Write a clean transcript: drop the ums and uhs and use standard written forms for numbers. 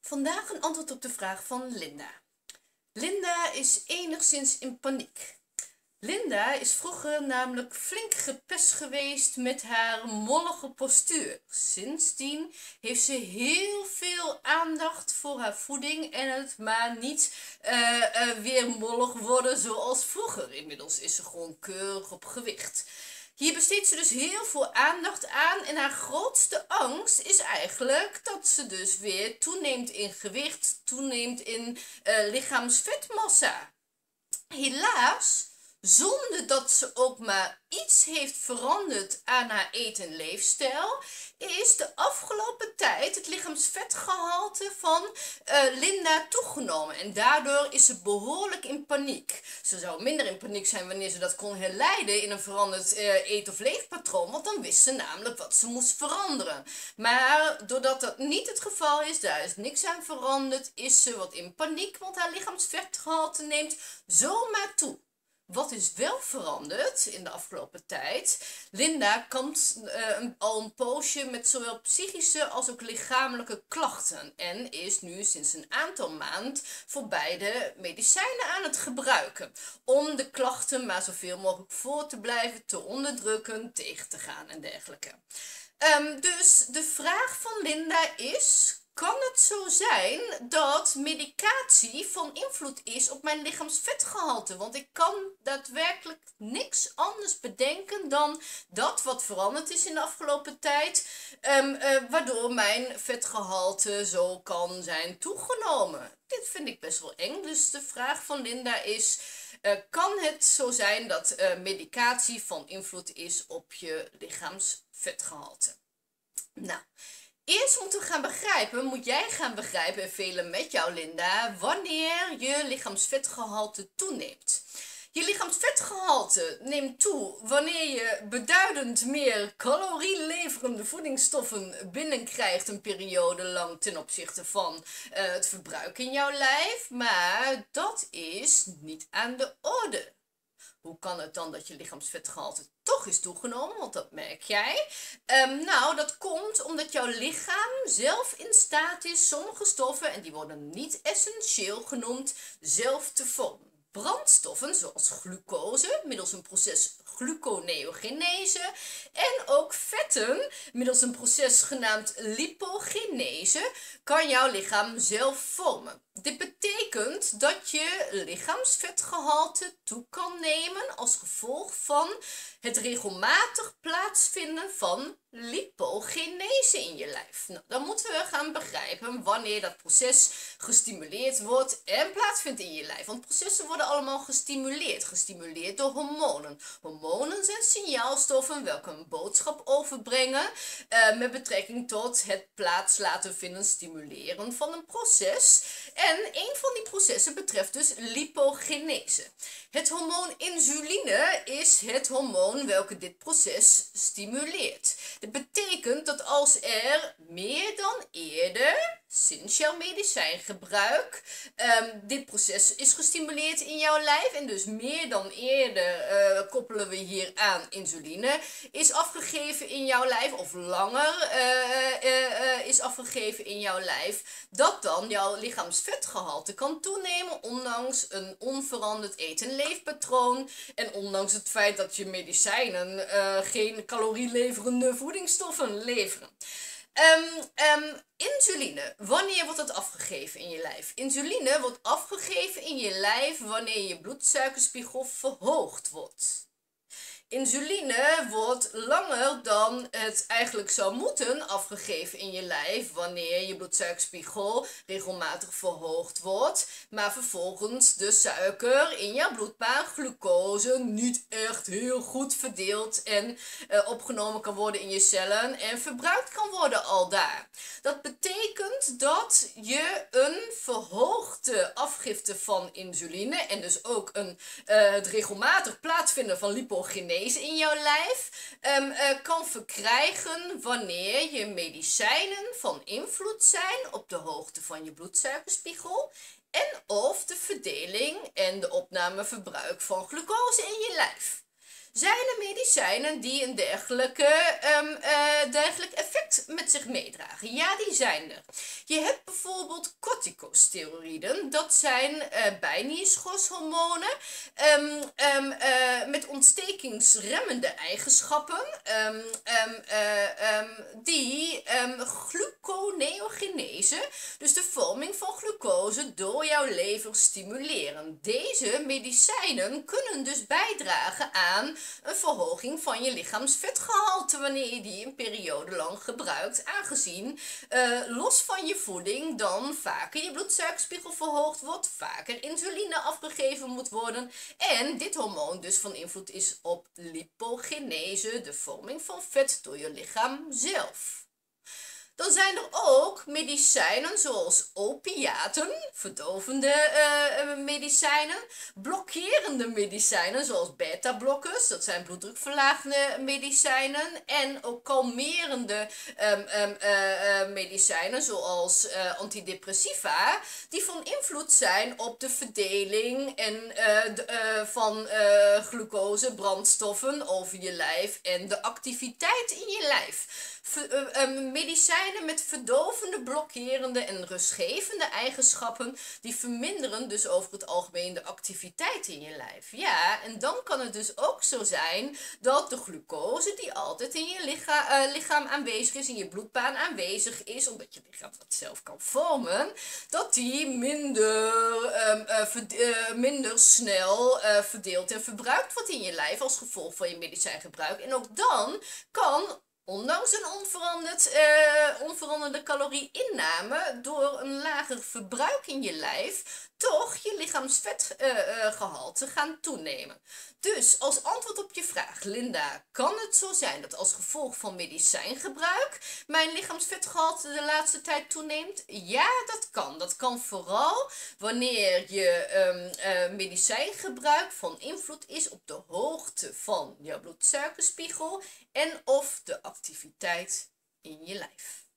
Vandaag een antwoord op de vraag van Linda. Linda is enigszins in paniek. Linda is vroeger namelijk flink gepest geweest met haar mollige postuur. Sindsdien heeft ze heel veel aandacht voor haar voeding en het maar niet weer mollig worden zoals vroeger. Inmiddels is ze gewoon keurig op gewicht. Hier besteedt ze dus heel veel aandacht aan en haar grootste angst is eigenlijk dat ze dus weer toeneemt in gewicht, toeneemt in lichaamsvetmassa. Helaas, zonder dat ze ook maar iets heeft veranderd aan haar eet- en leefstijl, is de afgelopen tijd het lichaamsvetgehalte van Linda toegenomen. En daardoor is ze behoorlijk in paniek. Ze zou minder in paniek zijn wanneer ze dat kon herleiden in een veranderd eet- of leefpatroon, want dan wist ze namelijk wat ze moest veranderen. Maar doordat dat niet het geval is, daar is niks aan veranderd, is ze wat in paniek, want haar lichaamsvetgehalte neemt zomaar toe. Wat is wel veranderd in de afgelopen tijd? Linda kampt al een poosje met zowel psychische als ook lichamelijke klachten. En is nu sinds een aantal maanden voor beide medicijnen aan het gebruiken. Om de klachten maar zoveel mogelijk voor te blijven, te onderdrukken, tegen te gaan en dergelijke. Dus de vraag van Linda is: kan het zo zijn dat medicatie van invloed is op mijn lichaamsvetgehalte? Want ik kan daadwerkelijk niks anders bedenken dan dat wat veranderd is in de afgelopen tijd, waardoor mijn vetgehalte zo kan zijn toegenomen. Dit vind ik best wel eng, dus de vraag van Linda is: kan het zo zijn dat medicatie van invloed is op je lichaamsvetgehalte? Nou, eerst moet jij gaan begrijpen, en velen met jou Linda, wanneer je lichaamsvetgehalte toeneemt. Je lichaamsvetgehalte neemt toe wanneer je beduidend meer calorieleverende voedingsstoffen binnenkrijgt een periode lang ten opzichte van het verbruik in jouw lijf, maar dat is niet aan de orde. Hoe kan het dan dat je lichaamsvetgehalte toch is toegenomen? Want dat merk jij. Nou, dat komt omdat jouw lichaam zelf in staat is sommige stoffen, en die worden niet essentieel genoemd, zelf te vormen. Brandstoffen zoals glucose, middels een proces gluconeogenese, en ook vetten, middels een proces genaamd lipogenese, kan jouw lichaam zelf vormen. Dit betekent dat je lichaamsvetgehalte toe kan nemen als gevolg van het regelmatig plaatsvinden van lipogenese in je lijf. Nou, dan moeten we gaan begrijpen wanneer dat proces gestimuleerd wordt en plaatsvindt in je lijf. Want processen worden allemaal gestimuleerd door hormonen. Hormonen zijn signaalstoffen welke een boodschap overbrengen met betrekking tot het plaats laten vinden, stimuleren van een proces. En een van die processen betreft dus lipogenese. Het hormoon insuline is het hormoon welke dit proces stimuleert. Dit betekent dat als er meer dan eerder, sinds jouw medicijngebruik, dit proces is gestimuleerd in jouw lijf, en dus meer dan eerder koppelen we hier aan insuline, is afgegeven in jouw lijf, of langer is afgegeven in jouw lijf, dat dan jouw lichaamsvetgehalte kan toenemen, ondanks een onveranderd eten- en leefpatroon en ondanks het feit dat je medicijnen geen calorieleverende voedingsstoffen leveren. Insuline, wanneer wordt het afgegeven in je lijf? Insuline wordt afgegeven in je lijf wanneer je bloedsuikerspiegel verhoogd wordt. Insuline wordt langer dan het eigenlijk zou moeten afgegeven in je lijf wanneer je bloedsuikerspiegel regelmatig verhoogd wordt, maar vervolgens de suiker in jouw bloedbaan, glucose, niet echt heel goed verdeeld en opgenomen kan worden in je cellen en verbruikt kan worden al daar. Dat betekent dat je een verhoogde afgifte van insuline en dus ook het regelmatig plaatsvinden van lipogenese in jouw lijf kan verkrijgen wanneer je medicijnen van invloed zijn op de hoogte van je bloedsuikerspiegel en of de verdeling en de opnameverbruik van glucose in je lijf. Zijn er medicijnen die een dergelijk effect met zich meedragen? Ja, die zijn er. Je hebt bijvoorbeeld corticosteroïden. Dat zijn bijnierschorshormonen met ontstekingsremmende eigenschappen die gluconeogenese, dus de vorming van glucose, door jouw lever stimuleren. Deze medicijnen kunnen dus bijdragen aan een verhoging van je lichaamsvetgehalte wanneer je die een periode lang gebruikt, aangezien los van je voeding dan vaker je bloedsuikerspiegel verhoogd wordt, vaker insuline afgegeven moet worden en dit hormoon dus van invloed is op lipogenese, de vorming van vet door je lichaam zelf. Dan zijn er ook medicijnen zoals opiaten, verdovende medicijnen, blokkerende medicijnen zoals beta-blokkers, dat zijn bloeddrukverlagende medicijnen, en ook kalmerende medicijnen zoals antidepressiva, die van invloed zijn op de verdeling van glucose, brandstoffen over je lijf en de activiteit in je lijf. Medicijnen met verdovende, blokkerende en rustgevende eigenschappen, die verminderen dus over het algemeen de activiteit in je lijf. Ja, en dan kan het dus ook zo zijn dat de glucose die altijd in je lichaam aanwezig is, in je bloedbaan aanwezig is, omdat je lichaam dat zelf kan vormen, dat die minder snel verdeeld en verbruikt wordt in je lijf als gevolg van je medicijngebruik. En ook dan kan, ondanks een onveranderde calorieinname, door een lager verbruik in je lijf, toch je lichaamsvetgehalte gaan toenemen. Dus als antwoord op je vraag, Linda, kan het zo zijn dat als gevolg van medicijngebruik mijn lichaamsvetgehalte de laatste tijd toeneemt? Ja, dat kan. Dat kan vooral wanneer je medicijngebruik van invloed is op de hoogte van jouw bloedsuikerspiegel en of de activiteit in je lijf.